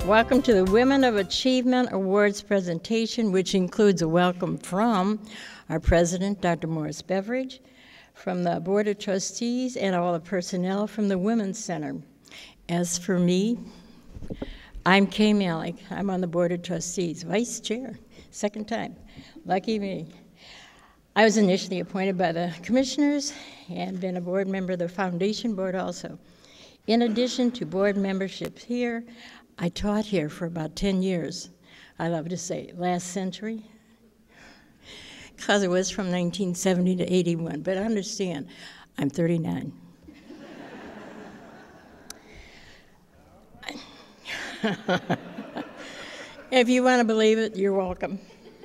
Welcome to the Women of Achievement Awards presentation, which includes a welcome from our president, Dr. Morris Beveridge, from the Board of Trustees, and all the personnel from the Women's Center. As for me, I'm Kay Malik. I'm on the Board of Trustees, Vice Chair, second time. Lucky me. I was initially appointed by the commissioners and been a board member of the foundation board also. In addition to board memberships here, I taught here for about 10 years. I love to say last century, because it was from 1970 to 81, but understand, I'm 39. If you want to believe it, you're welcome.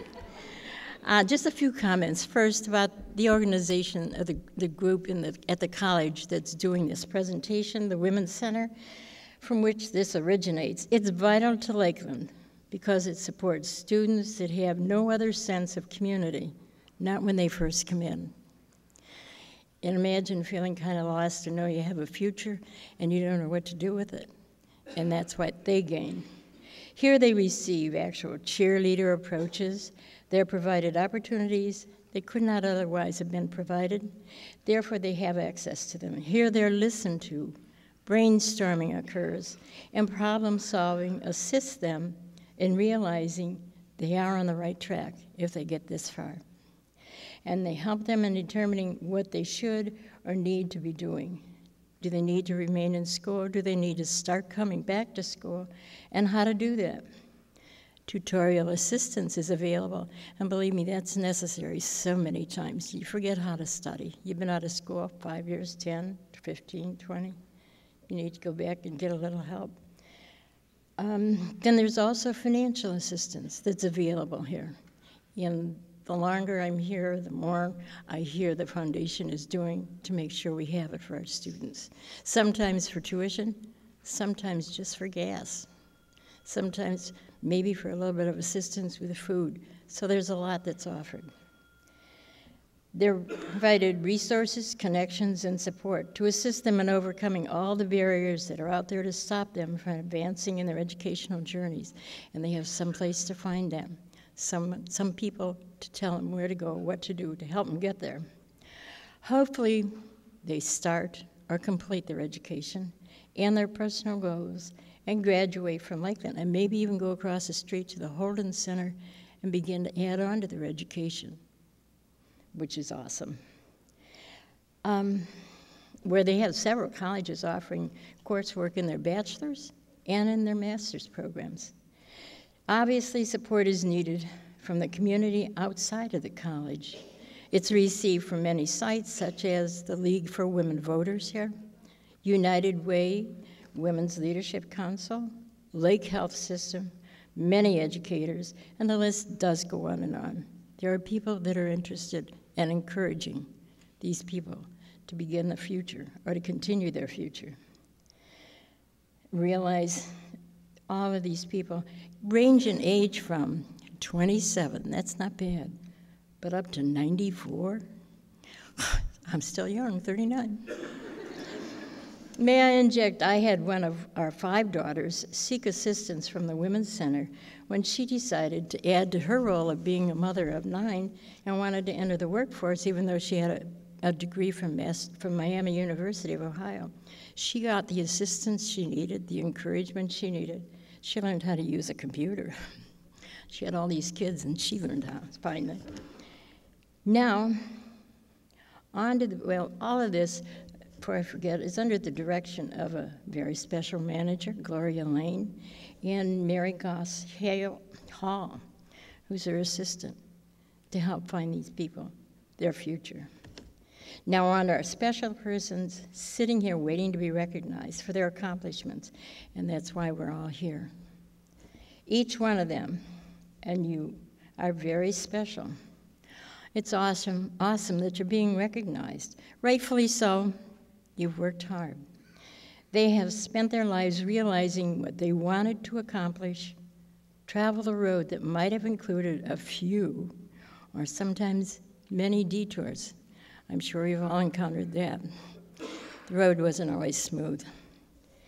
Just a few comments. First, about the organization of the group at the college that's doing this presentation, the Women's Center, from which this originates. It's vital to Lakeland because it supports students that have no other sense of community, not when they first come in. And imagine feeling kind of lost to know you have a future and you don't know what to do with it. And that's what they gain. Here they receive actual cheerleader approaches. They're provided opportunities that could not otherwise have been provided. Therefore, they have access to them. Here they're listened to. Brainstorming occurs, and problem solving assists them in realizing they are on the right track if they get this far. And they help them in determining what they should or need to be doing. Do they need to remain in school? Do they need to start coming back to school? And how to do that? Tutorial assistance is available, and believe me, that's necessary so many times. You forget how to study. You've been out of school 5 years, 10, 15, 20. You need to go back and get a little help. Then there's also financial assistance that's available here. And the longer I'm here, the more I hear the foundation is doing to make sure we have it for our students. Sometimes for tuition, sometimes just for gas. Sometimes maybe for a little bit of assistance with the food. So there's a lot that's offered. They're provided resources, connections, and support to assist them in overcoming all the barriers that are out there to stop them from advancing in their educational journeys. And they have some place to find them, some people to tell them where to go, what to do to help them get there. Hopefully, they start or complete their education and their personal goals and graduate from Lakeland, and maybe even go across the street to the Holden Center and begin to add on to their education, which is awesome. Where they have several colleges offering coursework in their bachelor's and in their master's programs. Obviously, support is needed from the community outside of the college. It's received from many sites, such as the League for Women Voters here, United Way, Women's Leadership Council, Lake Health System, many educators, and the list does go on and on. There are people that are interested and encouraging these people to begin the future or to continue their future. Realize all of these people range in age from 27, that's not bad, but up to 94. I'm still young, 39. May I inject, I had one of our 5 daughters seek assistance from the Women's Center when she decided to add to her role of being a mother of 9 and wanted to enter the workforce even though she had a degree from Miami University of Ohio. She got the assistance she needed, the encouragement she needed. She learned how to use a computer. She had all these kids and she learned how, finally. Now, on to all of this, before I forget, is under the direction of a very special manager, Gloria Lane, and Mary Goss Hall, who's her assistant, to help find these people their future. Now on our special persons sitting here waiting to be recognized for their accomplishments, and that's why we're all here. Each one of them, and you, are very special. It's awesome that you're being recognized. Rightfully so. You've worked hard. They have spent their lives realizing what they wanted to accomplish, travel the road that might have included a few or sometimes many detours. I'm sure you've all encountered that. The road wasn't always smooth.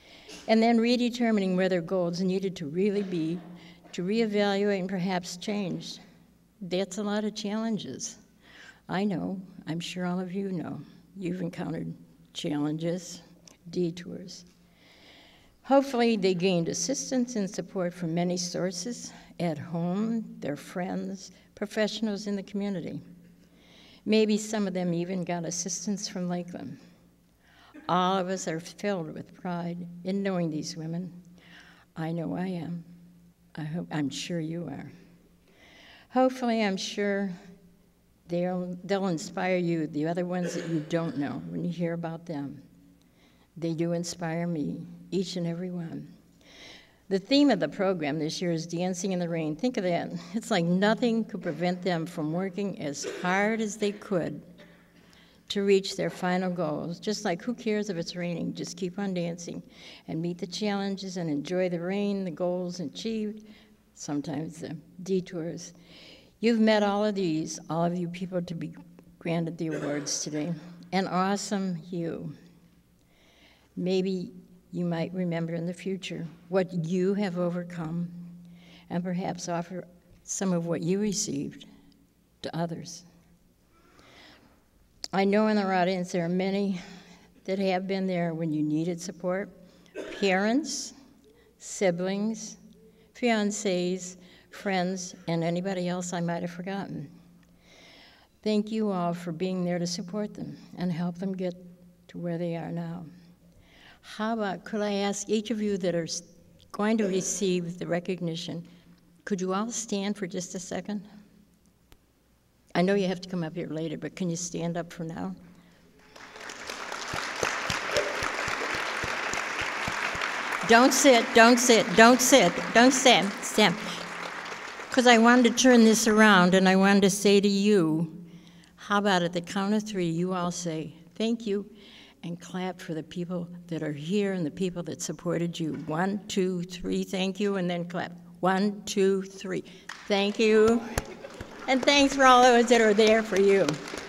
and then redetermining where their goals needed to really be, to reevaluate and perhaps change. That's a lot of challenges. I know, I'm sure all of you know, you've encountered challenges, detours. Hopefully they gained assistance and support from many sources, at home, their friends, professionals in the community. Maybe some of them even got assistance from Lakeland. All of us are filled with pride in knowing these women. I know I am. I'm sure you are. Hopefully, I'm sure they'll inspire you, the other ones that you don't know, when you hear about them. They do inspire me, each and every one. The theme of the program this year is Dancing in the Rain. Think of that. It's like nothing could prevent them from working as hard as they could to reach their final goals. Just like, who cares if it's raining? Just keep on dancing and meet the challenges and enjoy the rain, the goals achieved, sometimes the detours. You've met all of these, all of you people to be granted the awards today. An awesome you. Maybe you might remember in the future what you have overcome and perhaps offer some of what you received to others. I know in our audience there are many that have been there when you needed support. Parents, siblings, fiancés, friends, and anybody else I might have forgotten. Thank you all for being there to support them and help them get to where they are now. How about, could I ask each of you that are going to receive the recognition, could you all stand for just a second? I know you have to come up here later, but can you stand up for now? Don't sit, don't sit, don't sit, don't stand, stand. Because I wanted to turn this around and I wanted to say to you, how about at the count of 3, you all say, thank you, and clap for the people that are here and the people that supported you. 1, 2, 3, thank you, and then clap. 1, 2, 3, thank you. And thanks for all those that are there for you.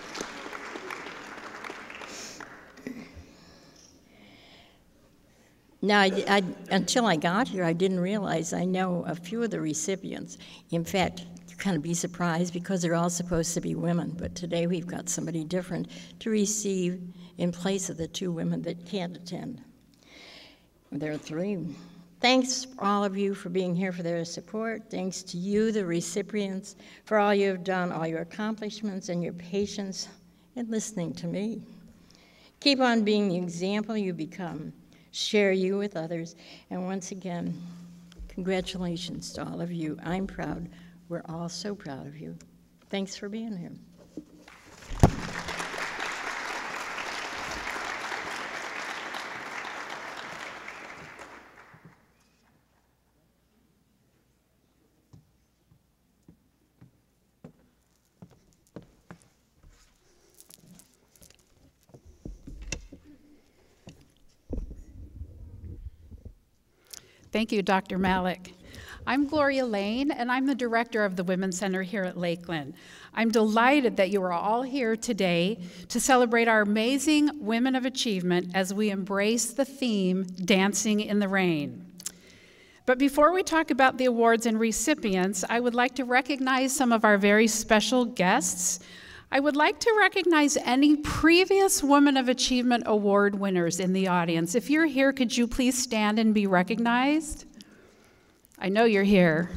Now, until I got here, I didn't realize I know a few of the recipients. In fact, you kind of be surprised because they're all supposed to be women, but today we've got somebody different to receive in place of the 2 women that can't attend. There are 3. Thanks, all of you, for being here, for their support. Thanks to you, the recipients, for all you have done, all your accomplishments and your patience in listening to me. Keep on being the example you become. Share you with others. And once again, congratulations to all of you. I'm proud. We're all so proud of you. Thanks for being here. Thank you, Dr. Malik. I'm Gloria Lane, and I'm the director of the Women's Center here at Lakeland. I'm delighted that you are all here today to celebrate our amazing Women of Achievement as we embrace the theme, Dancing in the Rain. But before we talk about the awards and recipients, I would like to recognize some of our very special guests. I would like to recognize any previous Women of Achievement Award winners in the audience. If you're here, could you please stand and be recognized? I know you're here.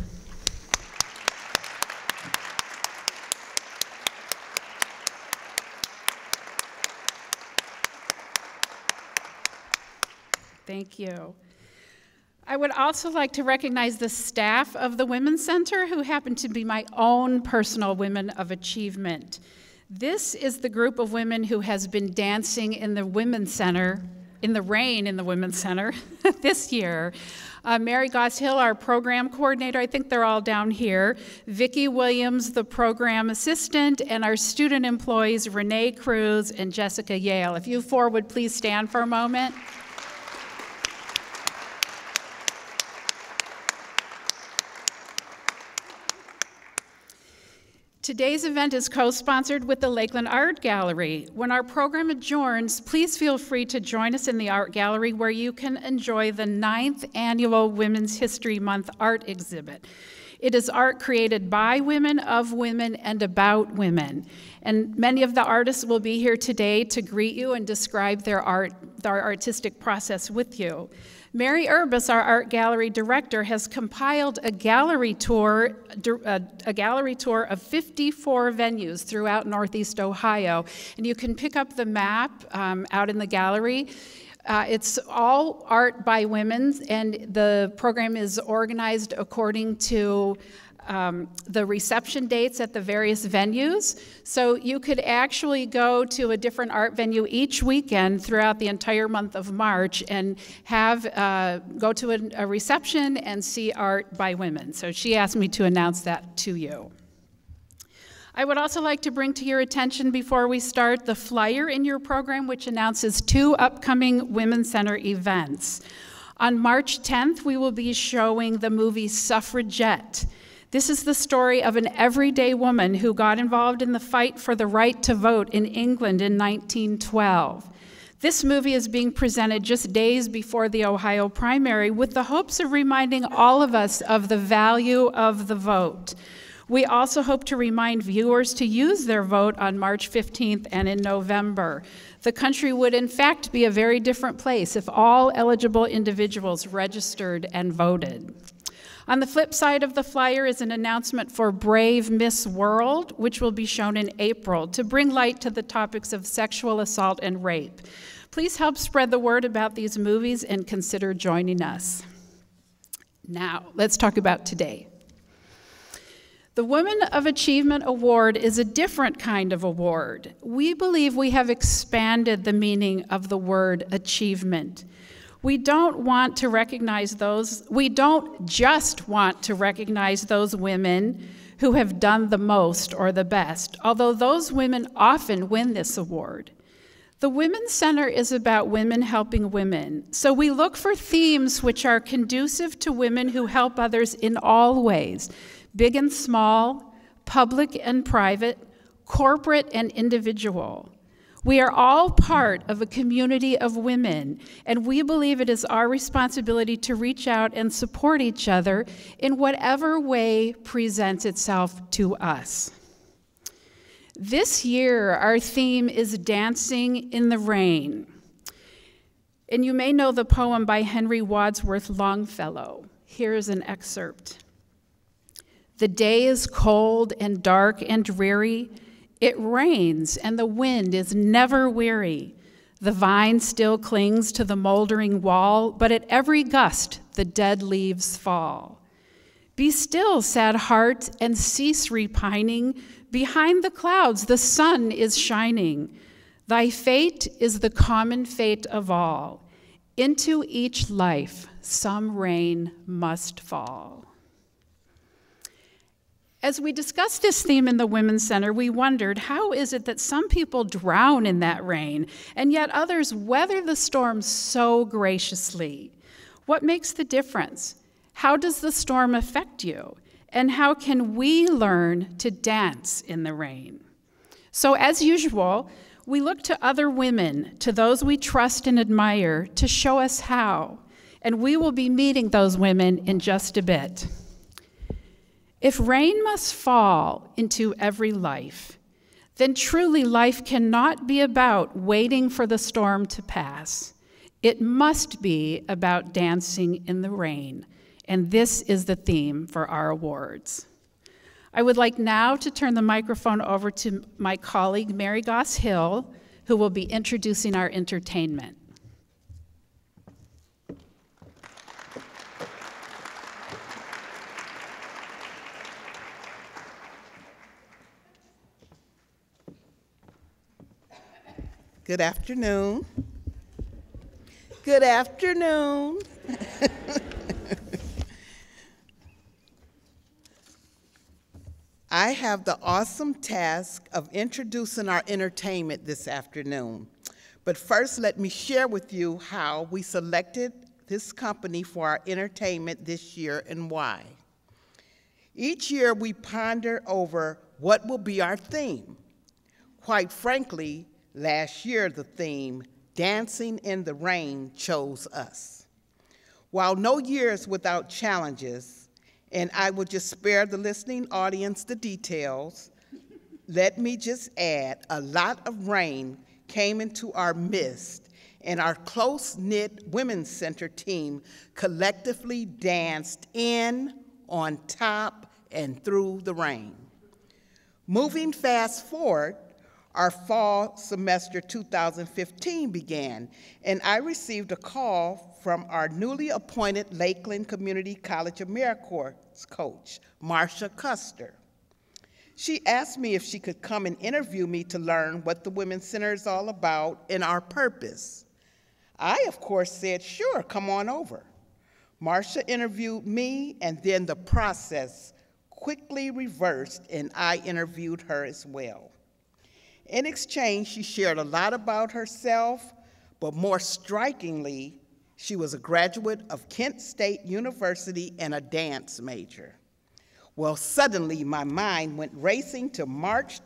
Thank you. I would also like to recognize the staff of the Women's Center who happen to be my own personal Women of Achievement. This is the group of women who has been dancing in the Women's Center, in the rain in the Women's Center this year. Mary Goss-Hill, our program coordinator, I think they're all down here. Vicki Williams, the program assistant, and our student employees, Renee Cruz and Jessica Yale. If you 4 would please stand for a moment. Today's event is co-sponsored with the Lakeland Art Gallery. When our program adjourns, please feel free to join us in the Art Gallery where you can enjoy the 9th annual Women's History Month art exhibit. It is art created by women, of women, and about women. And many of the artists will be here today to greet you and describe their artistic process with you. Mary Urbis, our art gallery director, has compiled a gallery tour of 54 venues throughout Northeast Ohio. And you can pick up the map out in the gallery. It's all art by women, and the program is organized according to the reception dates at the various venues. So you could actually go to a different art venue each weekend throughout the entire month of March and go to a reception and see art by women. So she asked me to announce that to you. I would also like to bring to your attention before we start the flyer in your program, which announces 2 upcoming Women's Center events. On March 10th, we will be showing the movie Suffragette. This is the story of an everyday woman who got involved in the fight for the right to vote in England in 1912. This movie is being presented just days before the Ohio primary with the hopes of reminding all of us of the value of the vote. We also hope to remind viewers to use their vote on March 15th and in November. The country would in fact be a very different place if all eligible individuals registered and voted. On the flip side of the flyer is an announcement for Brave Miss World, which will be shown in April to bring light to the topics of sexual assault and rape. Please help spread the word about these movies and consider joining us. Now, let's talk about today. The Women of Achievement Award is a different kind of award. We believe we have expanded the meaning of the word achievement. We don't just want to recognize those women who have done the most or the best, although those women often win this award. The Women's Center is about women helping women, so we look for themes which are conducive to women who help others in all ways, big and small, public and private, corporate and individual. We are all part of a community of women, and we believe it is our responsibility to reach out and support each other in whatever way presents itself to us. This year, our theme is Dancing in the Rain. And you may know the poem by Henry Wadsworth Longfellow. Here's an excerpt. The day is cold and dark and dreary. It rains and the wind is never weary. The vine still clings to the moldering wall, but at every gust the dead leaves fall. Be still, sad heart, and cease repining. Behind the clouds the sun is shining. Thy fate is the common fate of all. Into each life some rain must fall. As we discussed this theme in the Women's Center, we wondered, how is it that some people drown in that rain, and yet others weather the storm so graciously? What makes the difference? How does the storm affect you? And how can we learn to dance in the rain? So as usual, we look to other women, to those we trust and admire, to show us how. And we will be meeting those women in just a bit. If rain must fall into every life, then truly life cannot be about waiting for the storm to pass. It must be about dancing in the rain, and this is the theme for our awards. I would like now to turn the microphone over to my colleague, Mary Goss Hill, who will be introducing our entertainment. Good afternoon. Good afternoon. I have the awesome task of introducing our entertainment this afternoon. But first, let me share with you how we selected this company for our entertainment this year and why. Each year, we ponder over What will be our theme? Quite frankly, last year the theme, Dancing in the Rain, chose us. While no year is without challenges, and I will just spare the listening audience the details, let me just add a lot of rain came into our midst, and our close-knit Women's Center team collectively danced in, on top, and through the rain. Moving fast forward, our fall semester 2015 began, and I received a call from our newly appointed Lakeland Community College AmeriCorps coach, Marcia Custer. She asked me if she could come and interview me to learn what the Women's Center is all about and our purpose. I, of course, said, sure, come on over. Marcia interviewed me, and then the process quickly reversed, and I interviewed her as well. In exchange, she shared a lot about herself, but more strikingly, she was a graduate of Kent State University and a dance major. Well, suddenly my mind went racing to March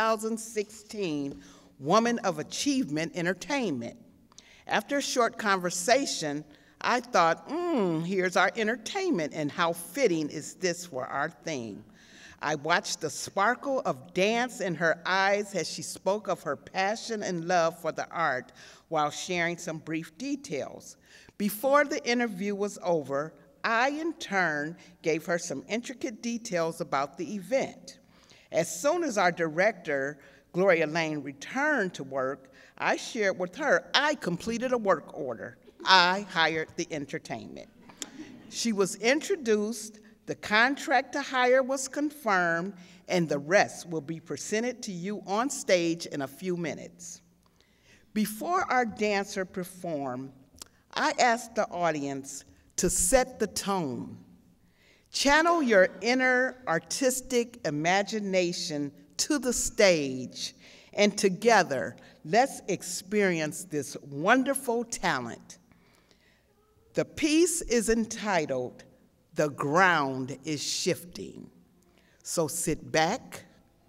2016, Woman of Achievement Entertainment. After a short conversation, I thought, here's our entertainment, and how fitting is this for our theme. I watched the sparkle of dance in her eyes as she spoke of her passion and love for the art while sharing some brief details. Before the interview was over, I, in turn, gave her some intricate details about the event. As soon as our director, Gloria Lane, returned to work, I shared with her I completed a work order. I hired the entertainment. She was introduced, the contract to hire was confirmed, and the rest will be presented to you on stage in a few minutes. Before our dancer performed, I asked the audience to set the tone. Channel your inner artistic imagination to the stage, and together, let's experience this wonderful talent. The piece is entitled, The Ground is Shifting. So sit back,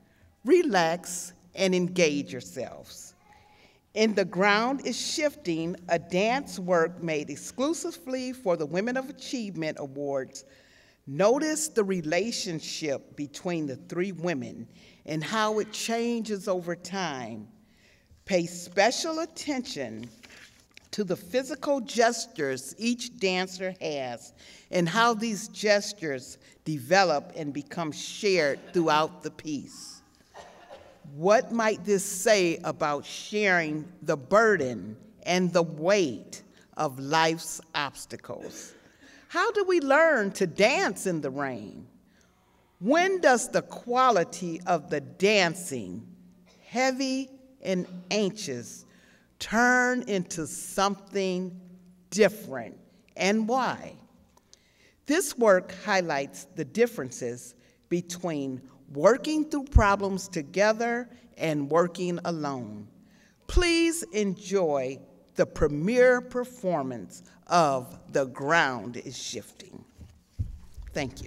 relax, and engage yourselves. In The Ground is Shifting, a dance work made exclusively for the Women of Achievement Awards, notice the relationship between the three women and how it changes over time. Pay special attention to the physical gestures each dancer has and how these gestures develop and become shared throughout the piece. What might this say about sharing the burden and the weight of life's obstacles? How do we learn to dance in the rain? When does the quality of the dancing, heavy and anxious, turn into something different, and why? This work highlights the differences between working through problems together and working alone. Please enjoy the premiere performance of The Ground is Shifting. Thank you.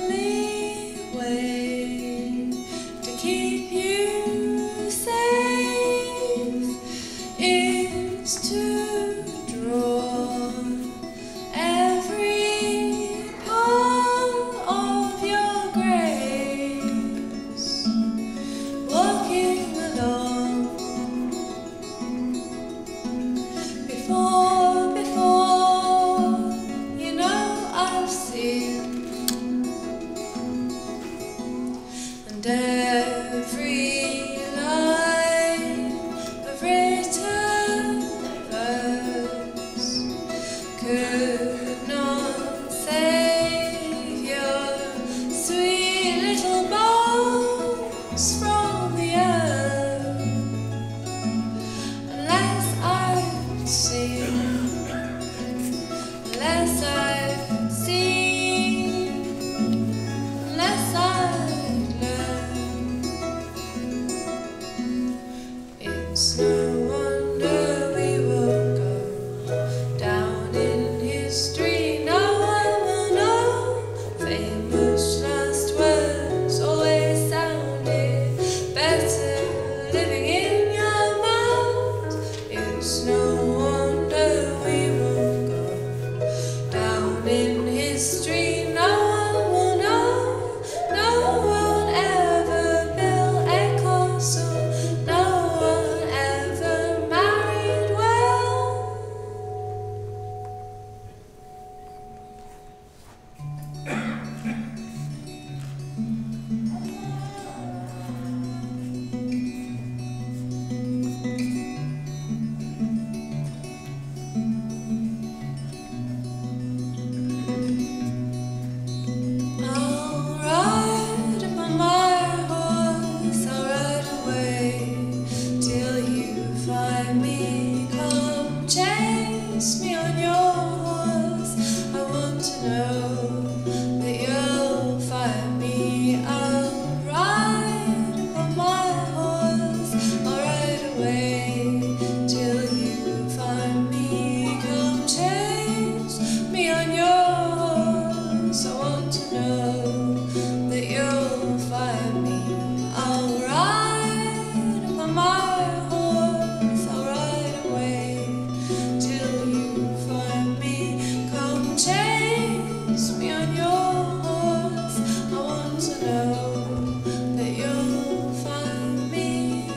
only way to keep you safe is to draw every part of your grace, walking along before you know I've seen, and every line of written verse could not save your sweet little bones from the earth, unless I've seen, unless I've seen, unless I've learned. It's no wonder we will go down in history. No one will know. Famous last words always sounded better living in your mind. It's no wonder we will go down in history. No one will know. No one ever built a castle. No one ever married well. I'll ride upon my horse, I'll ride away till you find me. Come chase me on your horse. I want to know that you'll find me. I'll ride upon my horse, I'll ride away till you find me. Come chase me on your horse. I want to know that you'll find me. I'll ride upon my horse, I'll ride away till you find me. Come chase me on your horse. I want to know that you'll find me.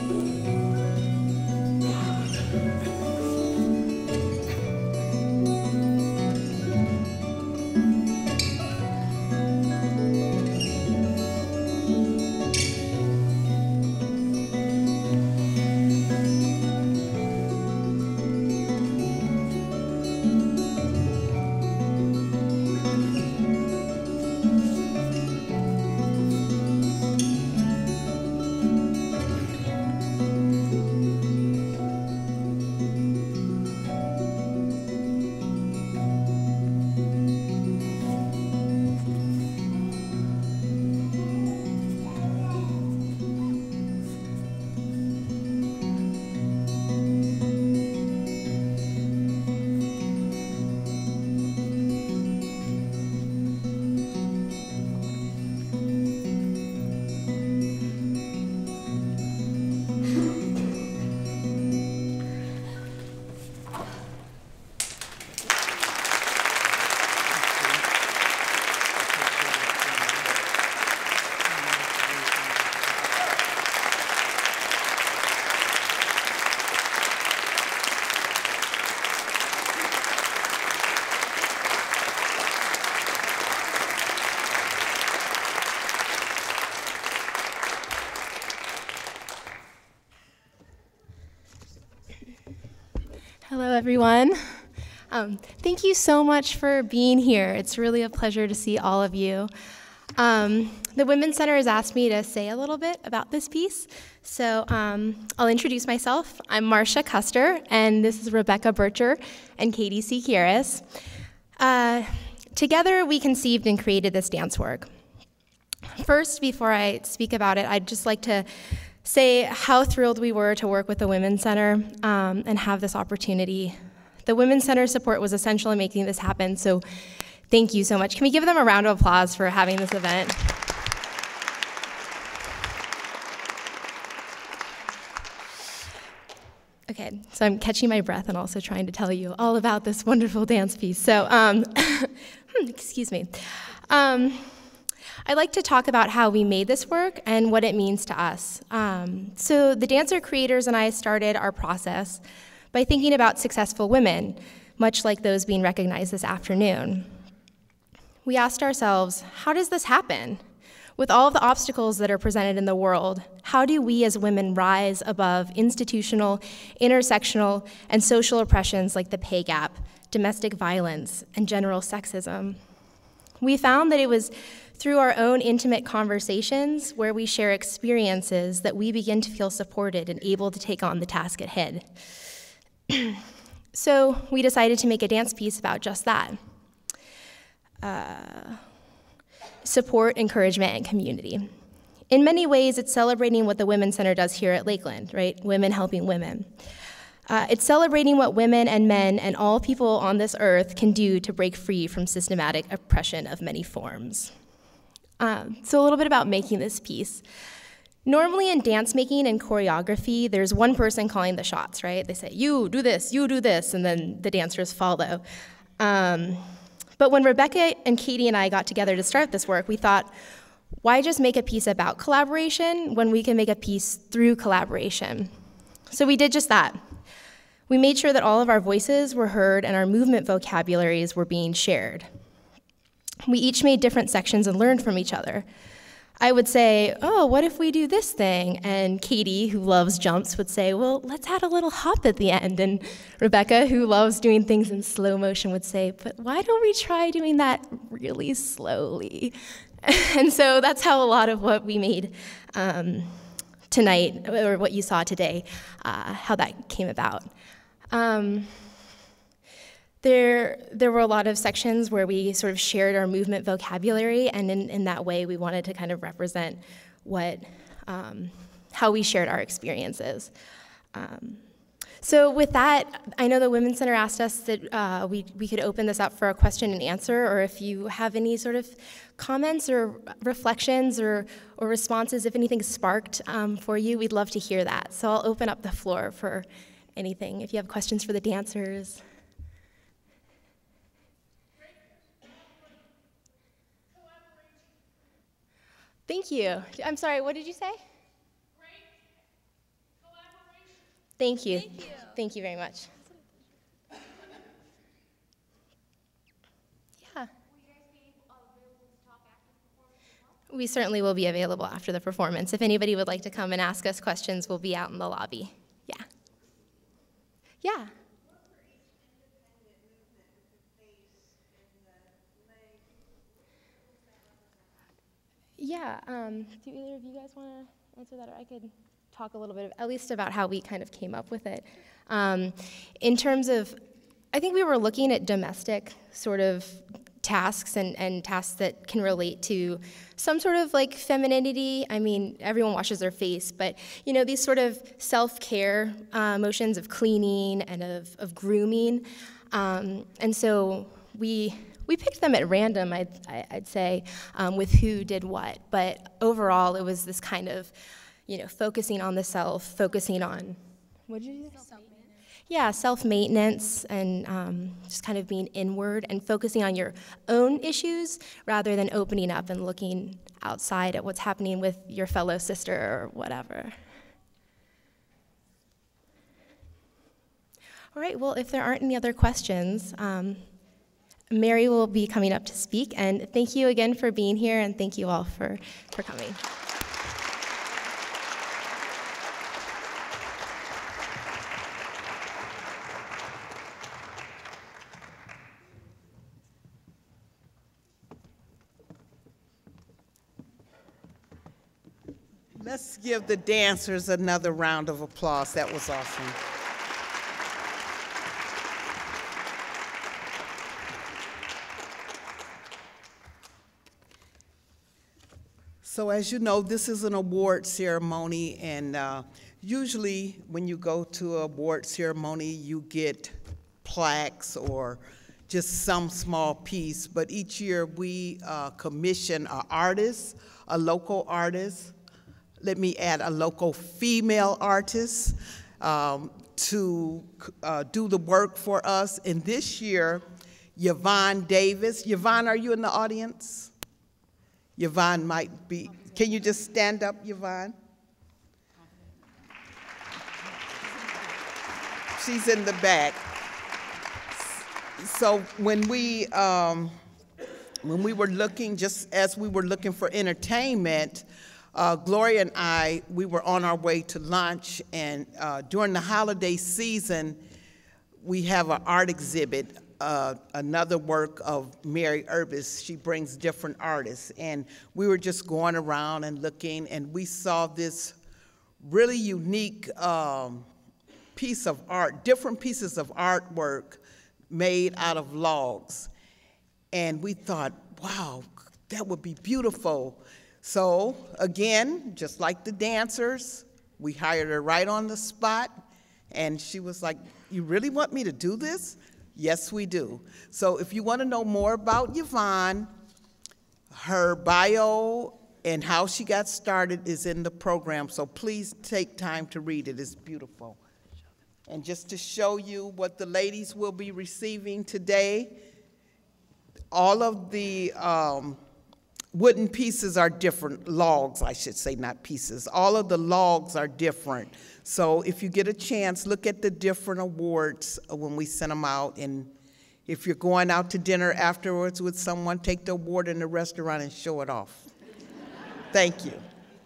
Hello, everyone. Thank you so much for being here. It's really a pleasure to see all of you. The Women's Center has asked me to say a little bit about this piece, so I'll introduce myself. I'm Marcia Custer, and this is Rebecca Bircher and Katie Sequeiros. Together, we conceived and created this dance work. First, before I speak about it, I'd just like to say how thrilled we were to work with the Women's Center and have this opportunity. The Women's Center support was essential in making this happen, so Thank you so much. Can we give them a round of applause for having this event? Okay, so I'm catching my breath and also trying to tell you all about this wonderful dance piece. So, excuse me. I'd like to talk about how we made this work and what it means to us. So the dancer creators and I started our process by thinking about successful women, much like those being recognized this afternoon. We asked ourselves, how does this happen? With all of the obstacles that are presented in the world, how do we as women rise above institutional, intersectional, and social oppressions like the pay gap, domestic violence, and general sexism? We found that it was through our own intimate conversations where we share experiences that we begin to feel supported and able to take on the task at hand. So we decided to make a dance piece about just that. Support, encouragement, and community. In many ways, it's celebrating what the Women's Center does here at Lakeland, right? Women helping women. It's celebrating what women and men and all people on this earth can do to break free from systematic oppression of many forms. So a little bit about making this piece. Normally in dance making and choreography, there's one person calling the shots, right? They say, you do this, and then the dancers follow. But when Rebecca and Katie and I got together to start this work, we thought, why just make a piece about collaboration when we can make a piece through collaboration? So we did just that. We made sure that all of our voices were heard and our movement vocabularies were being shared. We each made different sections and learned from each other. I would say, oh, what if we do this thing? And Katie, who loves jumps, would say, well, let's add a little hop at the end. And Rebecca, who loves doing things in slow motion, would say, but why don't we try doing that really slowly? And so that's how a lot of what we made tonight, or what you saw today, how that came about. There were a lot of sections where we sort of shared our movement vocabulary, and in that way we wanted to kind of represent how we shared our experiences. So with that, I know the Women's Center asked us that we could open this up for a question and answer, or if you have any sort of comments or reflections or responses, if anything sparked for you, we'd love to hear that. So I'll open up the floor for anything, if you have questions for the dancers. Thank you. I'm sorry, what did you say? Great collaboration. Thank you. Thank you. Thank you very much. Yeah. Will you guys be available to talk after the performance as well? We certainly will be available after the performance. If anybody would like to come and ask us questions, we'll be out in the lobby. Yeah. Yeah. Yeah, do either of you guys want to answer that, or I could talk a little bit, at least about how we kind of came up with it. In terms of, I think we were looking at domestic sort of tasks and tasks that can relate to some sort of like femininity. I mean, everyone washes their face, but you know, these sort of self-care motions of cleaning and of grooming. And so we picked them at random, I'd say, with who did what. But overall, it was this kind of, you know, focusing on the self, focusing on, what did you say? Self-maintenance. Yeah, self-maintenance and just kind of being inward and focusing on your own issues rather than opening up and looking outside at what's happening with your fellow sister or whatever. All right, well, if there aren't any other questions, Mary will be coming up to speak, and thank you again for being here, and thank you all for coming. Let's give the dancers another round of applause. That was awesome. So as you know, this is an award ceremony, and usually when you go to an award ceremony, you get plaques or just some small piece, but each year we commission an artist, a local artist, let me add a local female artist, to do the work for us. And this year, Yvonne Davis. Yvonne, are you in the audience? Yvonne might be. Can you just stand up, Yvonne? She's in the back. So when we were looking, just as we were looking for entertainment, Gloria and I, we were on our way to lunch, and during the holiday season, we have an art exhibit, another work of Mary Urbis. She brings different artists, and we were just going around and looking, and we saw this really unique piece of art, different pieces of artwork made out of logs. And we thought, wow, that would be beautiful. So again, just like the dancers, we hired her right on the spot, and she was like, you really want me to do this? Yes, we do. So if you want to know more about Yvonne, her bio and how she got started is in the program, so please take time to read it. It's beautiful. And just to show you what the ladies will be receiving today, all of the wooden pieces are different, logs, I should say, not pieces. All of the logs are different. So if you get a chance, look at the different awards when we send them out. And if you're going out to dinner afterwards with someone, take the award in the restaurant and show it off. Thank you.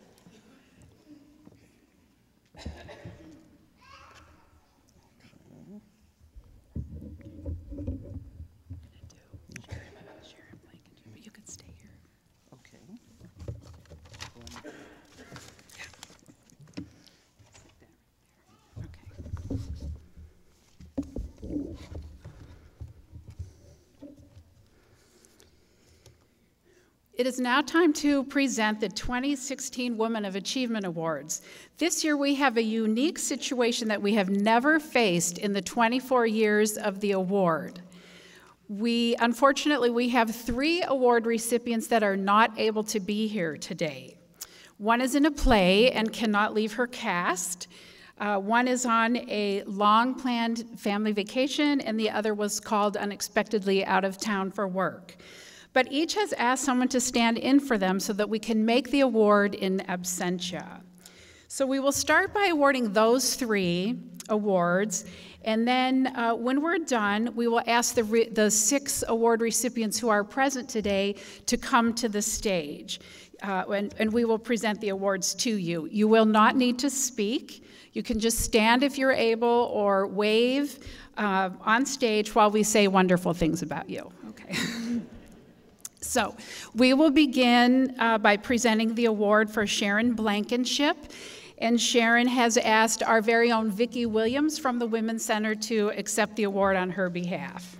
It is now time to present the 2016 Women of Achievement Awards. This year we have a unique situation that we have never faced in the 24 years of the award. Unfortunately, we have 3 award recipients that are not able to be here today. One is in a play and cannot leave her cast. One is on a long-planned family vacation, and the other was called unexpectedly out of town for work. But each has asked someone to stand in for them so that we can make the award in absentia. So we will start by awarding those 3 awards, and then when we're done, we will ask the 6 award recipients who are present today to come to the stage, and we will present the awards to you. You will not need to speak. You can just stand if you're able, or wave on stage while we say wonderful things about you. Okay. So we will begin by presenting the award for Sharon Blankenship, and Sharon has asked our very own Vicki Williams from the Women's Center to accept the award on her behalf.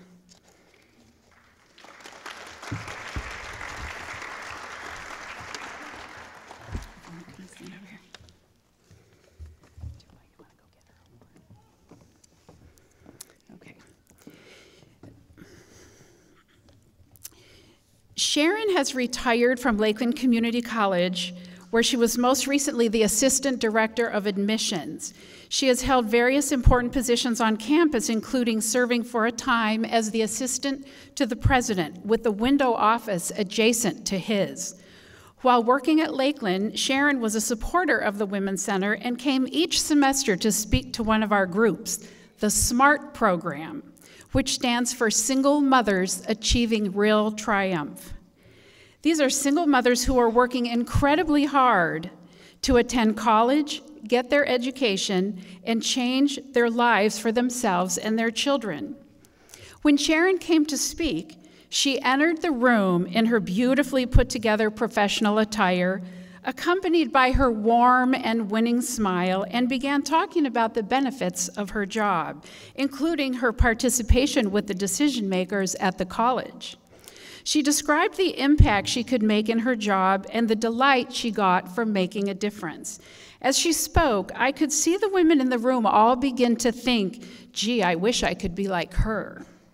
Sharon has retired from Lakeland Community College, where she was most recently the Assistant Director of Admissions. She has held various important positions on campus, including serving for a time as the Assistant to the President with the window office adjacent to his. While working at Lakeland, Sharon was a supporter of the Women's Center and came each semester to speak to one of our groups, the SMART program, which stands for Single Mothers Achieving Real Triumph. These are single mothers who are working incredibly hard to attend college, get their education, and change their lives for themselves and their children. When Sharon came to speak, she entered the room in her beautifully put together professional attire, accompanied by her warm and winning smile, and began talking about the benefits of her job, including her participation with the decision makers at the college. She described the impact she could make in her job and the delight she got from making a difference. As she spoke, I could see the women in the room all begin to think, gee, I wish I could be like her.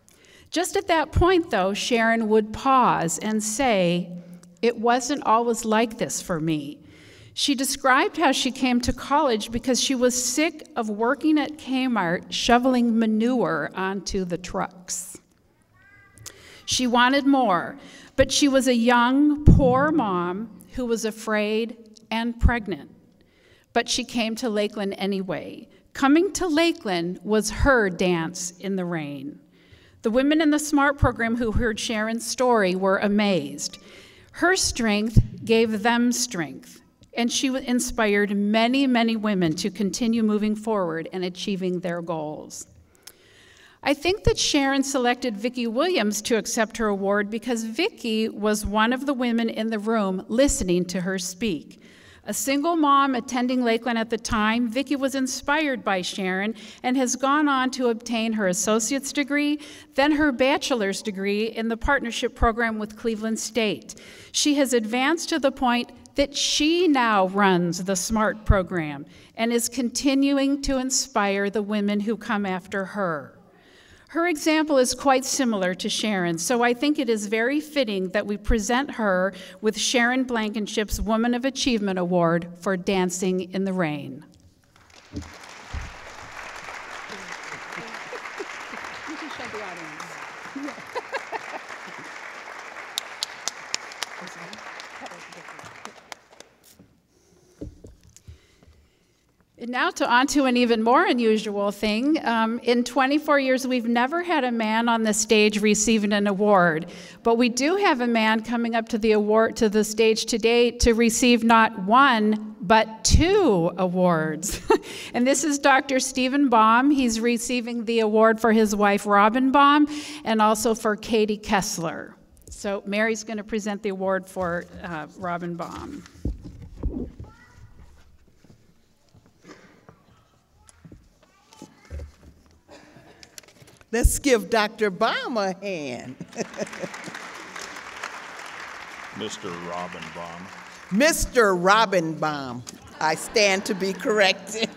Just at that point, though, Sharon would pause and say, "It wasn't always like this for me." She described how she came to college because she was sick of working at Kmart shoveling manure onto the trucks. She wanted more, but she was a young, poor mom who was afraid and pregnant. But she came to Lakeland anyway. Coming to Lakeland was her dance in the rain. The women in the SMART program who heard Sharon's story were amazed. Her strength gave them strength, and she inspired many, many women to continue moving forward and achieving their goals. I think that Sharon selected Vicki Williams to accept her award because Vicki was one of the women in the room listening to her speak. A single mom attending Lakeland at the time, Vicki was inspired by Sharon and has gone on to obtain her associate's degree, then her bachelor's degree in the partnership program with Cleveland State. She has advanced to the point that she now runs the SMART program and is continuing to inspire the women who come after her. Her example is quite similar to Sharon's, so I think it is very fitting that we present her with Sharon Blankenship's Woman of Achievement Award for Dancing in the Rain. You can show the audience. And now on to an even more unusual thing. In 24 years, we've never had a man on the stage receiving an award, but we do have a man coming up to the stage today to receive not one, but 2 awards. And this is Dr. Stephen Baum. He's receiving the award for his wife, Robin Baum, and also for Katie Kessler. So Mary's going to present the award for Robin Baum. Let's give Dr. Baum a hand. Mr. Robin Baum. Mr. Robin Baum. I stand to be corrected.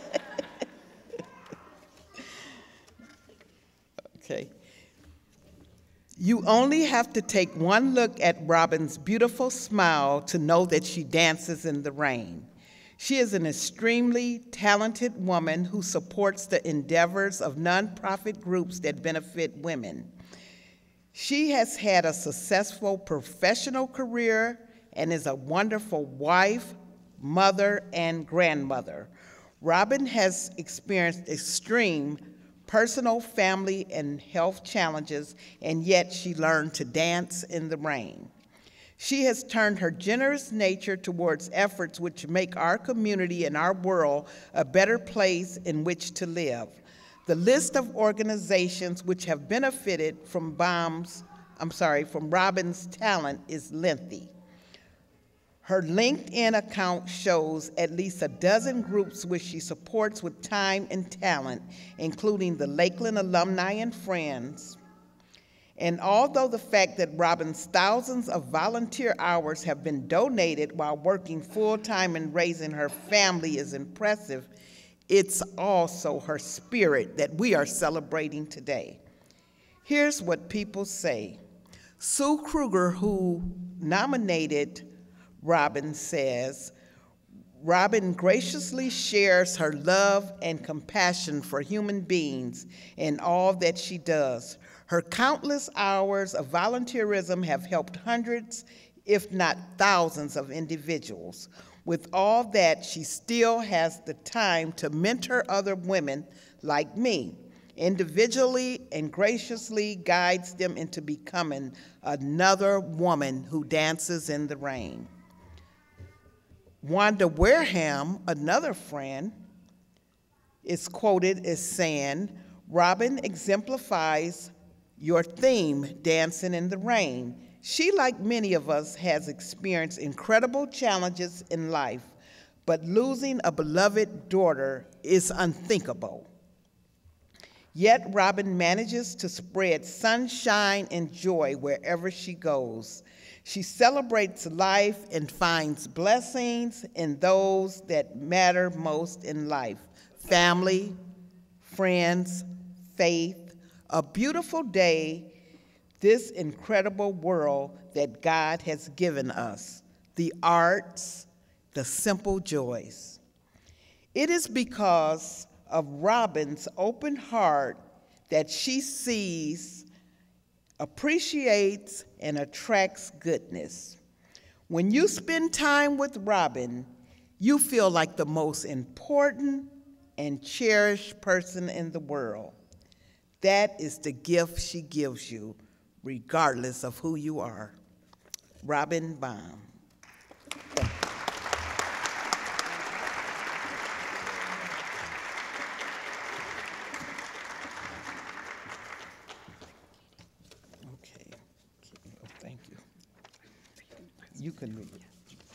Okay. You only have to take one look at Robin's beautiful smile to know that she dances in the rain. She is an extremely talented woman who supports the endeavors of nonprofit groups that benefit women. She has had a successful professional career and is a wonderful wife, mother, and grandmother. Robin has experienced extreme personal, family, and health challenges, and yet she learned to dance in the rain. She has turned her generous nature towards efforts which make our community and our world a better place in which to live. The list of organizations which have benefited from Robin's talent is lengthy. Her LinkedIn account shows at least a dozen groups which she supports with time and talent, including the Lakeland Alumni and Friends. And although the fact that Robin's thousands of volunteer hours have been donated while working full-time and raising her family is impressive, it's also her spirit that we are celebrating today. Here's what people say. Sue Kruger, who nominated Robin, says, Robin graciously shares her love and compassion for human beings in all that she does. Her countless hours of volunteerism have helped hundreds, if not thousands, of individuals. With all that, she still has the time to mentor other women like me, individually and graciously guides them into becoming another woman who dances in the rain. Wanda Wareham, another friend, is quoted as saying, Robin exemplifies your theme, dancing in the rain. She, like many of us, has experienced incredible challenges in life, but losing a beloved daughter is unthinkable. Yet Robin manages to spread sunshine and joy wherever she goes. She celebrates life and finds blessings in those that matter most in life: family, friends, faith, A beautiful day, this incredible world that God has given us, the arts, the simple joys. It is because of Robin's open heart that she sees, appreciates, and attracts goodness. When you spend time with Robin, you feel like the most important and cherished person in the world. That is the gift she gives you, regardless of who you are. Robin Baum. Okay. Oh, thank you. You can read it.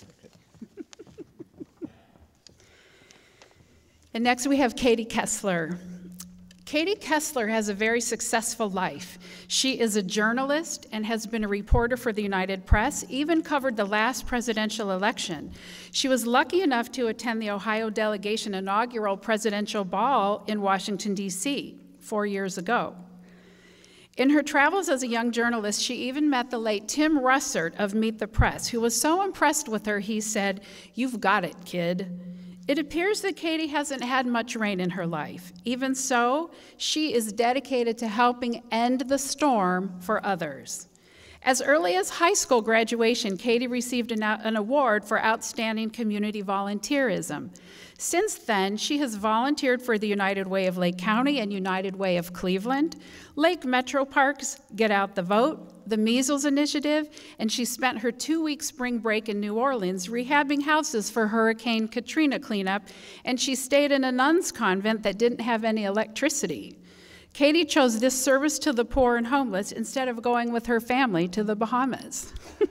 And next we have Katie Kessler. Katie Kessler has a very successful life. She is a journalist and has been a reporter for the United Press, even covered the last presidential election. She was lucky enough to attend the Ohio delegation inaugural presidential ball in Washington, D.C. 4 years ago. In her travels as a young journalist, she even met the late Tim Russert of Meet the Press, who was so impressed with her, he said, "You've got it, kid." It appears that Katie hasn't had much rain in her life. Even so, she is dedicated to helping end the storm for others. As early as high school graduation, Katie received an award for outstanding community volunteerism. Since then, she has volunteered for the United Way of Lake County and United Way of Cleveland, Lake Metro Parks, Get Out the Vote, the Measles Initiative, and she spent her 2-week spring break in New Orleans rehabbing houses for Hurricane Katrina cleanup, and she stayed in a nun's convent that didn't have any electricity. Katie chose this service to the poor and homeless instead of going with her family to the Bahamas.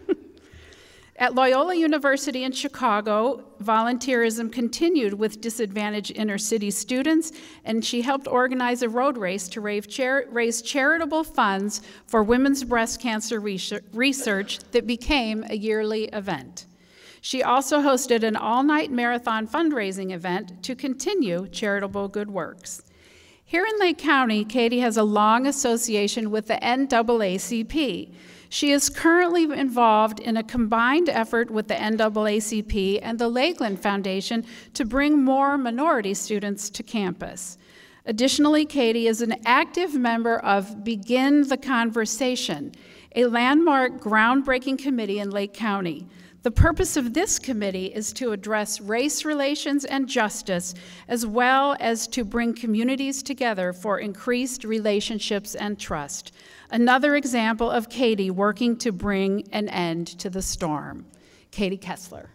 At Loyola University in Chicago, volunteerism continued with disadvantaged inner city students, and she helped organize a road race to raise charitable funds for women's breast cancer research that became a yearly event. She also hosted an all-night marathon fundraising event to continue charitable good works. Here in Lake County, Katie has a long association with the NAACP. She is currently involved in a combined effort with the NAACP and the Lakeland Foundation to bring more minority students to campus. Additionally, Katie is an active member of Begin the Conversation, a landmark groundbreaking committee in Lake County. The purpose of this committee is to address race relations and justice, as well as to bring communities together for increased relationships and trust. Another example of Katie working to bring an end to the storm. Katie Kessler.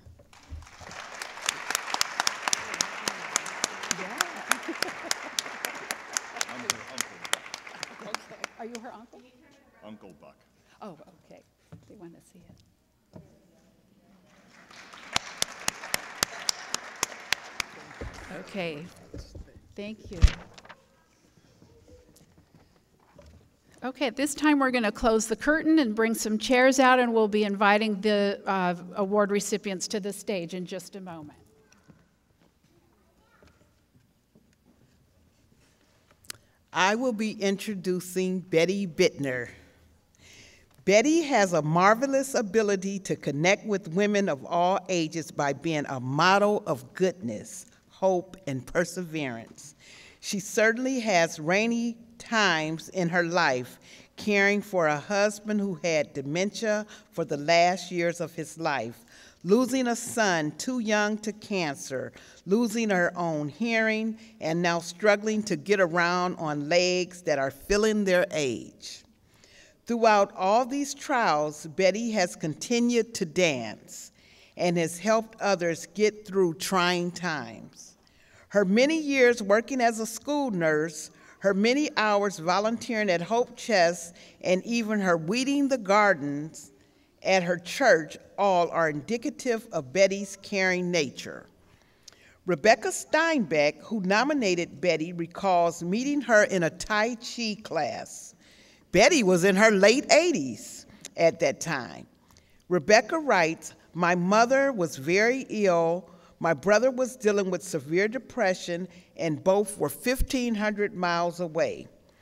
Are you her uncle? Uncle Buck. Oh, okay. They want to see it. Okay, thank you. Okay, at this time we're going to close the curtain and bring some chairs out, and we'll be inviting the award recipients to the stage in just a moment. I will be introducing Betty Bittner. Betty has a marvelous ability to connect with women of all ages by being a model of goodness, hope, and perseverance. She certainly has rainy times in her life, caring for a husband who had dementia for the last years of his life, losing a son too young to cancer, losing her own hearing, and now struggling to get around on legs that are filling their age. Throughout all these trials, Betty has continued to dance and has helped others get through trying times. Her many years working as a school nurse, her many hours volunteering at Hope Chest, and even her weeding the gardens at her church all are indicative of Betty's caring nature. Rebecca Steinbeck, who nominated Betty, recalls meeting her in a Tai Chi class. Betty was in her late 80s at that time. Rebecca writes, "My mother was very ill, my brother was dealing with severe depression, and both were 1,500 miles away.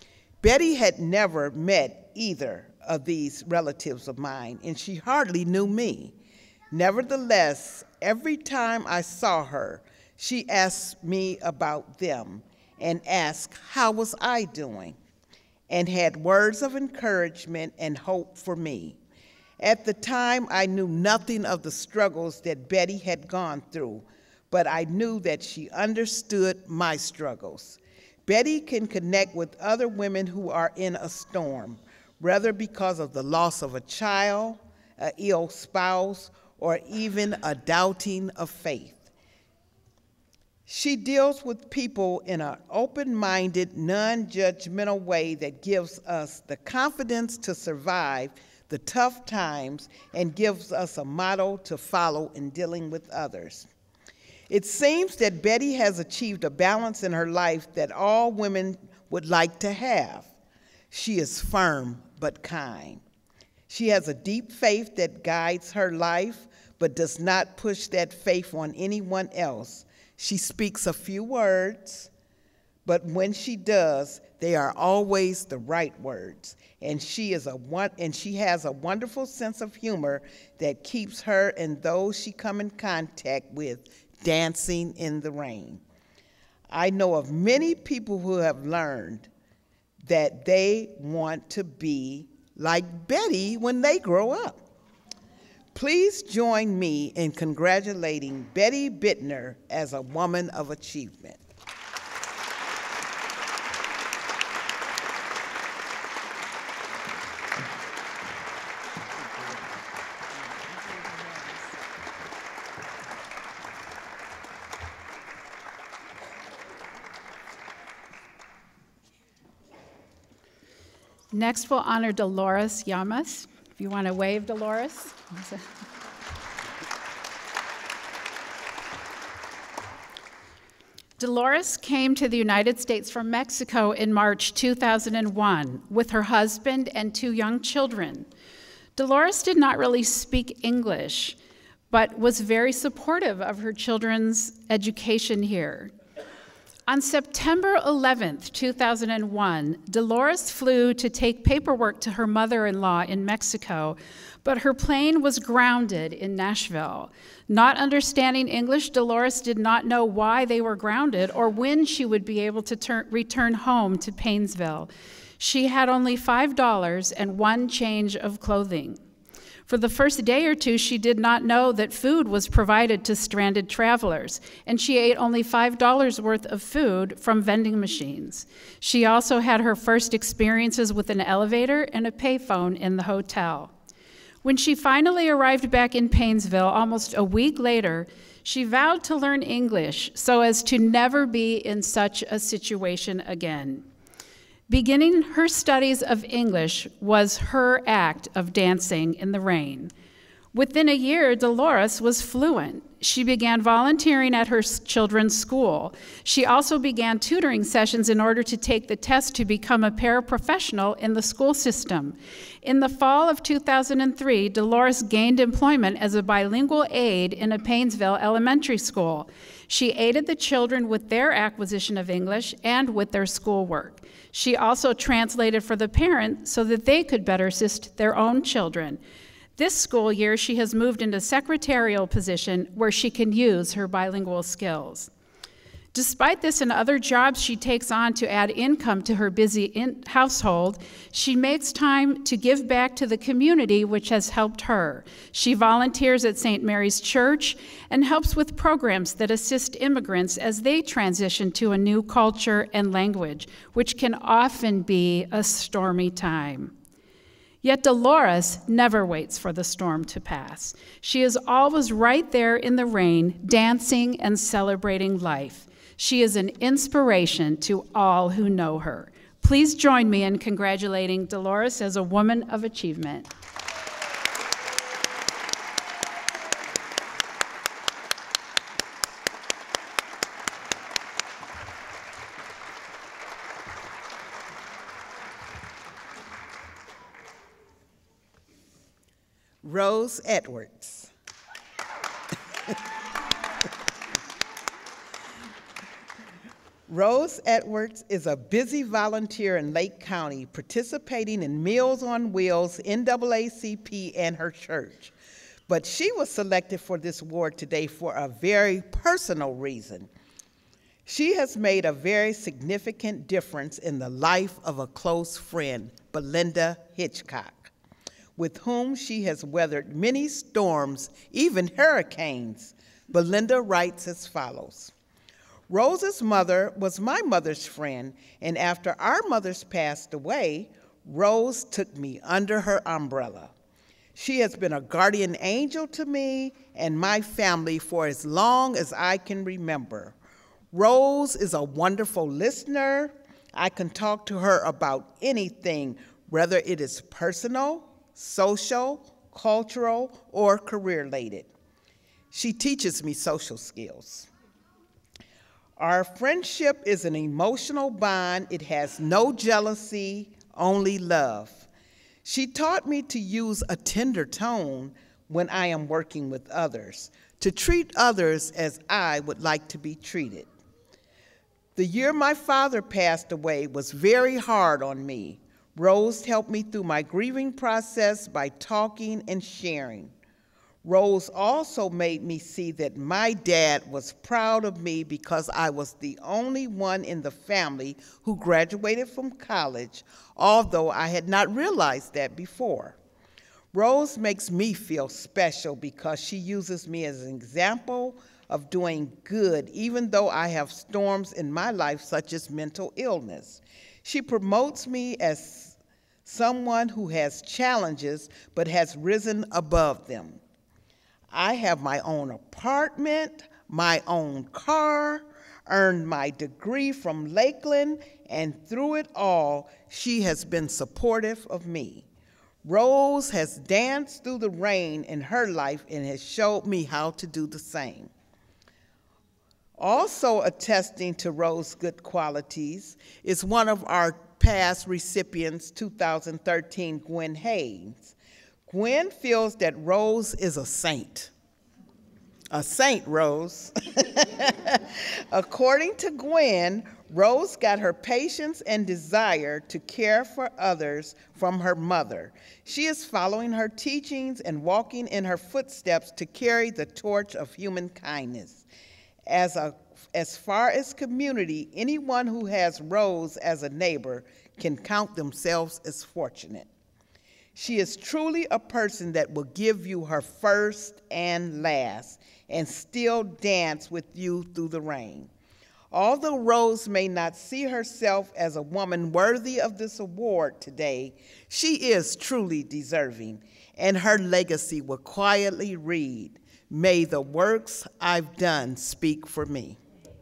Betty had never met either of these relatives of mine, and she hardly knew me. Nevertheless, every time I saw her, she asked me about them and asked how was I doing, and had words of encouragement and hope for me. At the time, I knew nothing of the struggles that Betty had gone through, but I knew that she understood my struggles. Betty can connect with other women who are in a storm, whether because of the loss of a child, an ill spouse, or even a doubting of faith. She deals with people in an open-minded, non-judgmental way that gives us the confidence to survive the tough times and gives us a model to follow in dealing with others. It seems that Betty has achieved a balance in her life that all women would like to have. She is firm but kind. She has a deep faith that guides her life, but does not push that faith on anyone else. She speaks a few words, but when she does, they are always the right words. And she has a wonderful sense of humor that keeps her and those she come in contact with dancing in the rain. I know of many people who have learned that they want to be like Betty when they grow up. Please join me in congratulating Betty Bittner as a woman of achievement. Next, we'll honor Dolores Llamas. If you want to wave, Dolores. Dolores came to the United States from Mexico in March 2001 with her husband and 2 young children. Dolores did not really speak English, but was very supportive of her children's education here. On September 11th, 2001, Dolores flew to take paperwork to her mother-in-law in Mexico, but her plane was grounded in Nashville. Not understanding English, Dolores did not know why they were grounded or when she would be able to return home to Painesville. She had only $5 and 1 change of clothing. For the first day or 2, she did not know that food was provided to stranded travelers, and she ate only $5 worth of food from vending machines. She also had her first experiences with an elevator and a payphone in the hotel. When she finally arrived back in Painesville almost a week later, she vowed to learn English so as to never be in such a situation again. Beginning her studies of English was her act of dancing in the rain. Within a year, Dolores was fluent. She began volunteering at her children's school. She also began tutoring sessions in order to take the test to become a paraprofessional in the school system. In the fall of 2003, Dolores gained employment as a bilingual aide in a Painesville elementary school. She aided the children with their acquisition of English and with their schoolwork. She also translated for the parents so that they could better assist their own children. This school year, she has moved into a secretarial position where she can use her bilingual skills. Despite this and other jobs she takes on to add income to her busy household, she makes time to give back to the community, which has helped her. She volunteers at St. Mary's Church and helps with programs that assist immigrants as they transition to a new culture and language, which can often be a stormy time. Yet Dolores never waits for the storm to pass. She is always right there in the rain, dancing and celebrating life. She is an inspiration to all who know her. Please join me in congratulating Dolores as a woman of achievement. Rose Edwards. Rose Edwards is a busy volunteer in Lake County, participating in Meals on Wheels, NAACP, and her church. But she was selected for this award today for a very personal reason. She has made a very significant difference in the life of a close friend, Belinda Hitchcock, with whom she has weathered many storms, even hurricanes. Belinda writes as follows. Rose's mother was my mother's friend, and after our mothers passed away, Rose took me under her umbrella. She has been a guardian angel to me and my family for as long as I can remember. Rose is a wonderful listener. I can talk to her about anything, whether it is personal, social, cultural, or career-related. She teaches me social skills. Our friendship is an emotional bond. It has no jealousy, only love. She taught me to use a tender tone when I am working with others, to treat others as I would like to be treated. The year my father passed away was very hard on me. Rose helped me through my grieving process by talking and sharing. Rose also made me see that my dad was proud of me because I was the only one in the family who graduated from college, although I had not realized that before. Rose makes me feel special because she uses me as an example of doing good, even though I have storms in my life such as mental illness. She promotes me as someone who has challenges but has risen above them. I have my own apartment, my own car, earned my degree from Lakeland, and through it all, she has been supportive of me. Rose has danced through the rain in her life and has showed me how to do the same. Also attesting to Rose's good qualities is one of our past recipients, 2013, Gwen Haynes. Gwen feels that Rose is a saint. A saint, Rose. According to Gwen, Rose got her patience and desire to care for others from her mother. She is following her teachings and walking in her footsteps to carry the torch of human kindness. As far as community, anyone who has Rose as a neighbor can count themselves as fortunate. She is truly a person that will give you her first and last and still dance with you through the rain. Although Rose may not see herself as a woman worthy of this award today, she is truly deserving, and her legacy will quietly read, "May the works I've done speak for me."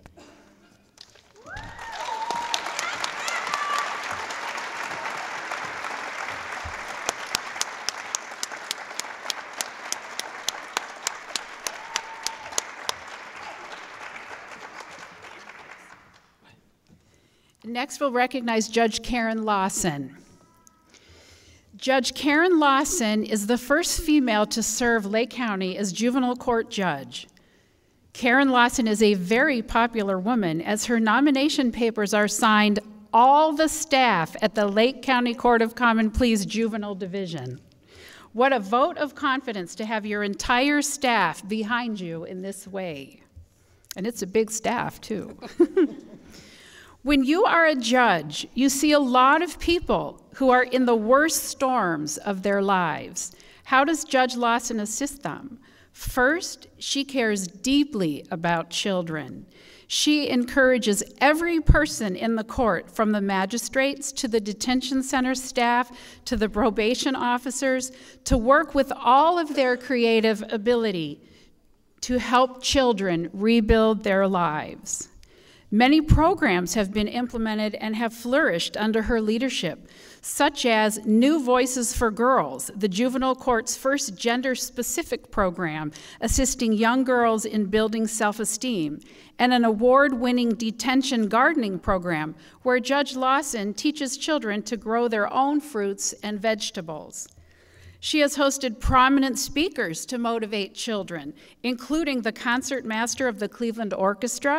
Next, we'll recognize Judge Karen Lawson. Judge Karen Lawson is the first female to serve Lake County as juvenile court judge. Karen Lawson is a very popular woman, as her nomination papers are signed all the staff at the Lake County Court of Common Pleas Juvenile Division. What a vote of confidence to have your entire staff behind you in this way. And it's a big staff, too. When you are a judge, you see a lot of people who are in the worst storms of their lives. How does Judge Lawson assist them? First, she cares deeply about children. She encourages every person in the court, from the magistrates to the detention center staff to the probation officers, to work with all of their creative ability to help children rebuild their lives. Many programs have been implemented and have flourished under her leadership, such as New Voices for Girls, the juvenile court's first gender-specific program assisting young girls in building self-esteem, and an award-winning detention gardening program where Judge Lawson teaches children to grow their own fruits and vegetables. She has hosted prominent speakers to motivate children, including the concertmaster of the Cleveland Orchestra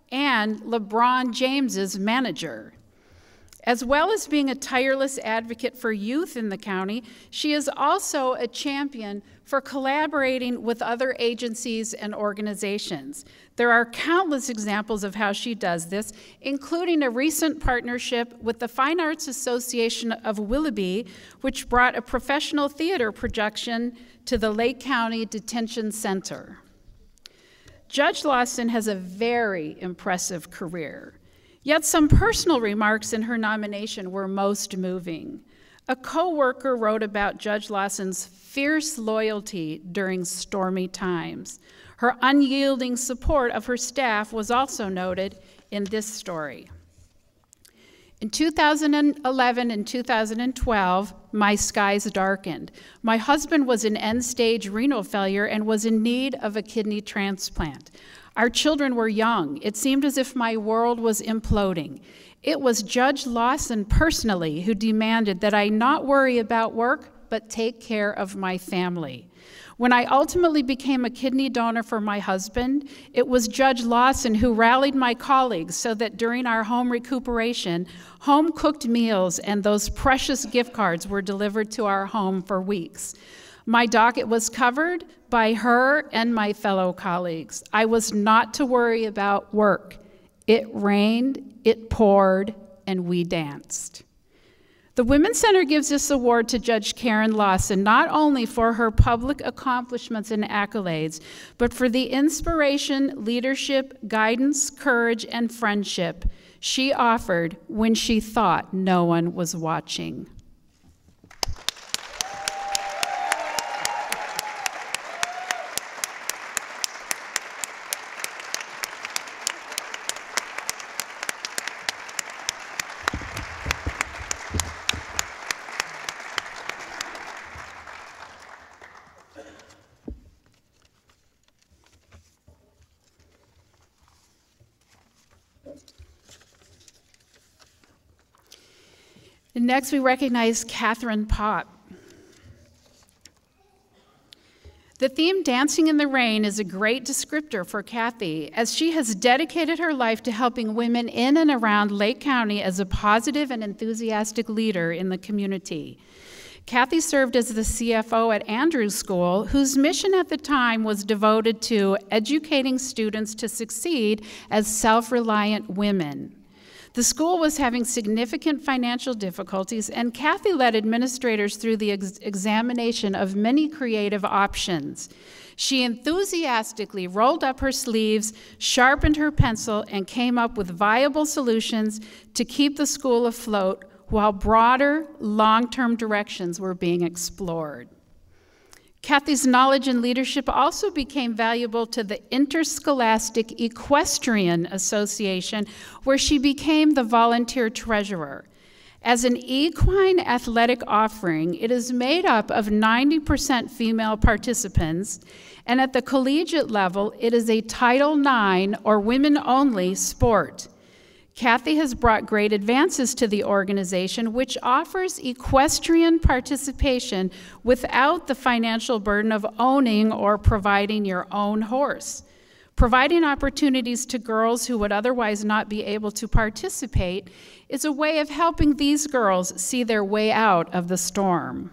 and LeBron James's manager. As well as being a tireless advocate for youth in the county, she is also a champion for collaborating with other agencies and organizations. There are countless examples of how she does this, including a recent partnership with the Fine Arts Association of Willoughby, which brought a professional theater production to the Lake County Detention Center. Judge Lawson has a very impressive career. Yet some personal remarks in her nomination were most moving. A co-worker wrote about Judge Lawson's fierce loyalty during stormy times. Her unyielding support of her staff was also noted in this story. In 2011 and 2012, my skies darkened. My husband was in end-stage renal failure and was in need of a kidney transplant. Our children were young. It seemed as if my world was imploding. It was Judge Lawson personally who demanded that I not worry about work, but take care of my family. When I ultimately became a kidney donor for my husband, it was Judge Lawson who rallied my colleagues so that during our home recuperation, home-cooked meals and those precious gift cards were delivered to our home for weeks. My docket was covered by her and my fellow colleagues. I was not to worry about work. It rained, it poured, and we danced. The Women's Center gives this award to Judge Karen Lawson not only for her public accomplishments and accolades, but for the inspiration, leadership, guidance, courage, and friendship she offered when she thought no one was watching. And next, we recognize Catherine Pop. The theme, Dancing in the Rain, is a great descriptor for Kathy, as she has dedicated her life to helping women in and around Lake County as a positive and enthusiastic leader in the community. Kathy served as the CFO at Andrews School, whose mission at the time was devoted to educating students to succeed as self-reliant women. The school was having significant financial difficulties, and Kathy led administrators through the examination of many creative options. She enthusiastically rolled up her sleeves, sharpened her pencil, and came up with viable solutions to keep the school afloat while broader, long-term directions were being explored. Kathy's knowledge and leadership also became valuable to the Interscholastic Equestrian Association, where she became the volunteer treasurer. As an equine athletic offering, it is made up of 90% female participants, and at the collegiate level, it is a Title IX or women-only sport. Kathy has brought great advances to the organization, which offers equestrian participation without the financial burden of owning or providing your own horse. Providing opportunities to girls who would otherwise not be able to participate is a way of helping these girls see their way out of the storm.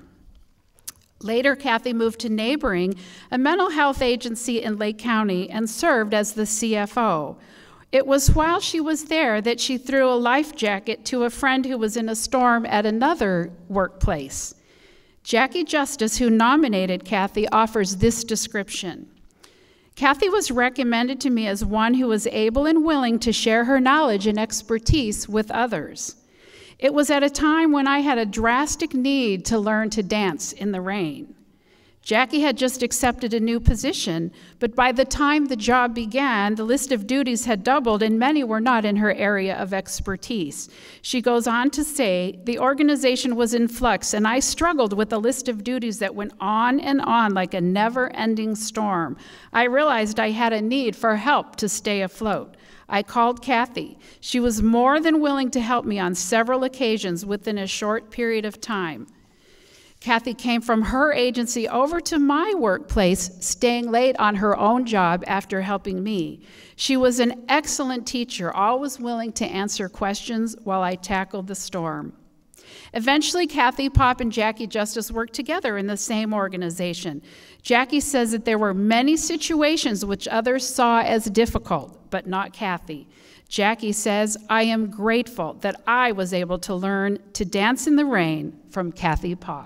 Later, Kathy moved to Neighboring, a mental health agency in Lake County, and served as the CFO. It was while she was there that she threw a life jacket to a friend who was in a storm at another workplace. Jackie Justice, who nominated Kathy, offers this description. Kathy was recommended to me as one who was able and willing to share her knowledge and expertise with others. It was at a time when I had a drastic need to learn to dance in the rain. Jackie had just accepted a new position, but by the time the job began, the list of duties had doubled and many were not in her area of expertise. She goes on to say, the organization was in flux and I struggled with a list of duties that went on and on like a never-ending storm. I realized I had a need for help to stay afloat. I called Kathy. She was more than willing to help me on several occasions within a short period of time. Kathy came from her agency over to my workplace, staying late on her own job after helping me. She was an excellent teacher, always willing to answer questions while I tackled the storm. Eventually, Kathy, Pop, and Jackie Justice worked together in the same organization. Jackie says that there were many situations which others saw as difficult, but not Kathy. Jackie says, I am grateful that I was able to learn to dance in the rain from Kathy Pop.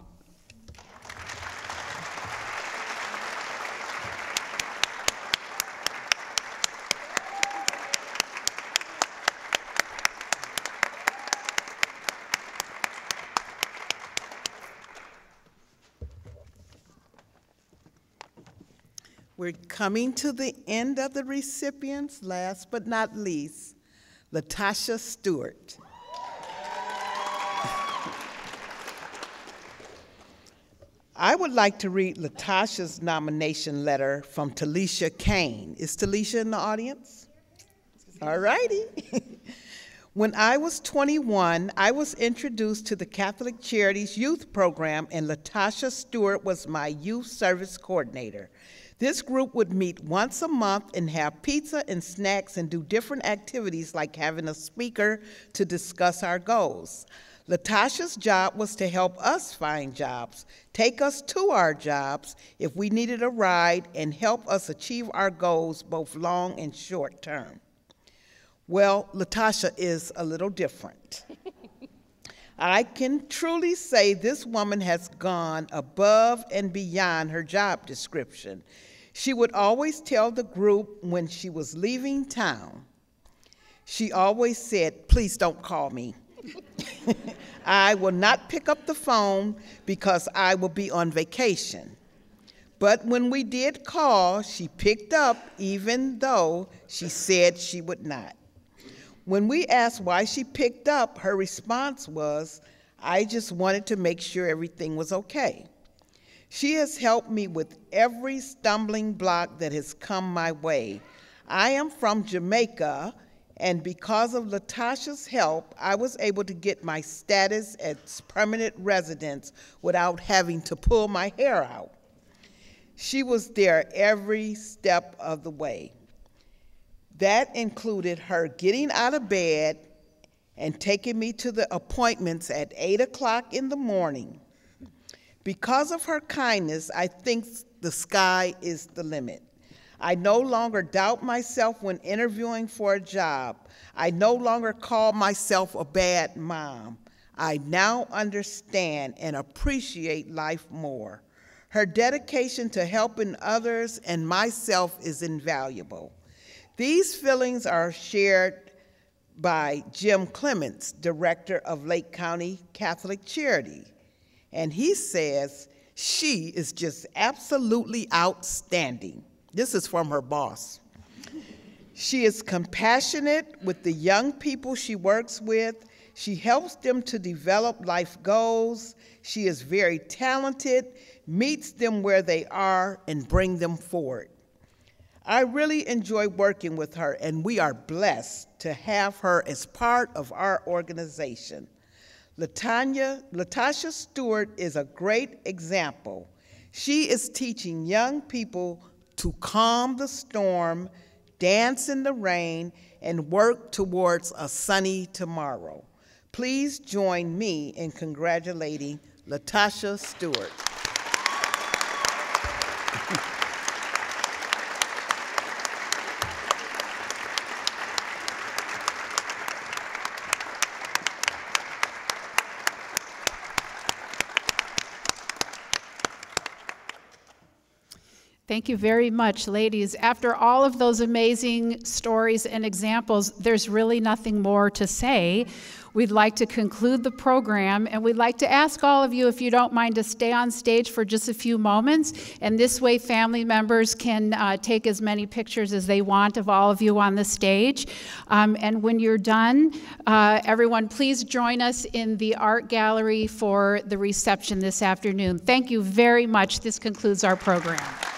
We're coming to the end of the recipients. Last but not least, Latasha Stewart. I would like to read Latasha's nomination letter from Talisha Kane. Is Talisha in the audience? All righty. When I was 21, I was introduced to the Catholic Charities Youth Program, and Latasha Stewart was my youth service coordinator. This group would meet once a month and have pizza and snacks and do different activities like having a speaker to discuss our goals. Latasha's job was to help us find jobs, take us to our jobs if we needed a ride, and help us achieve our goals both long and short term. Well, Latasha is a little different. I can truly say this woman has gone above and beyond her job description. She would always tell the group when she was leaving town, she always said, please don't call me. I will not pick up the phone because I will be on vacation. But when we did call, she picked up even though she said she would not. When we asked why she picked up, her response was, I just wanted to make sure everything was okay. She has helped me with every stumbling block that has come my way. I am from Jamaica, and because of Latasha's help, I was able to get my status as permanent residence without having to pull my hair out. She was there every step of the way. That included her getting out of bed and taking me to the appointments at 8 o'clock in the morning. Because of her kindness, I think the sky is the limit. I no longer doubt myself when interviewing for a job. I no longer call myself a bad mom. I now understand and appreciate life more. Her dedication to helping others and myself is invaluable. These feelings are shared by Jim Clements, director of Lake County Catholic Charity. And he says, she is just absolutely outstanding. This is from her boss. She is compassionate with the young people she works with. She helps them to develop life goals. She is very talented, meets them where they are, and brings them forward. I really enjoy working with her, and we are blessed to have her as part of our organization. Latasha Stewart is a great example. She is teaching young people to calm the storm, dance in the rain, and work towards a sunny tomorrow. Please join me in congratulating Latasha Stewart. Thank you very much, ladies. After all of those amazing stories and examples, there's really nothing more to say. We'd like to conclude the program, and we'd like to ask all of you, if you don't mind, to stay on stage for just a few moments, and this way family members can take as many pictures as they want of all of you on the stage. And when you're done, everyone, please join us in the art gallery for the reception this afternoon. Thank you very much. This concludes our program.